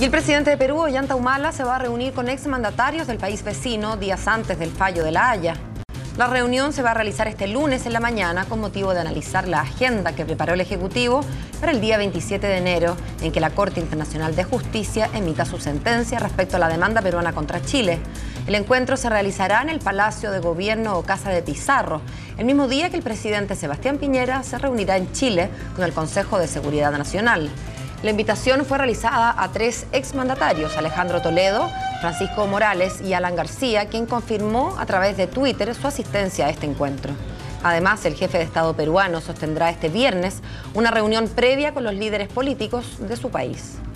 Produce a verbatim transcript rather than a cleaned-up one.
Y el presidente de Perú, Ollanta Humala, se va a reunir con exmandatarios del país vecino días antes del fallo de La Haya. La reunión se va a realizar este lunes en la mañana con motivo de analizar la agenda que preparó el Ejecutivo para el día veintisiete de enero, en que la Corte Internacional de Justicia emita su sentencia respecto a la demanda peruana contra Chile. El encuentro se realizará en el Palacio de Gobierno o Casa de Pizarro, el mismo día que el presidente Sebastián Piñera se reunirá en Chile con el Consejo de Seguridad Nacional. La invitación fue realizada a tres exmandatarios, Alejandro Toledo, Francisco Morales y Alan García, quien confirmó a través de Twitter su asistencia a este encuentro. Además, el jefe de Estado peruano sostendrá este viernes una reunión previa con los líderes políticos de su país.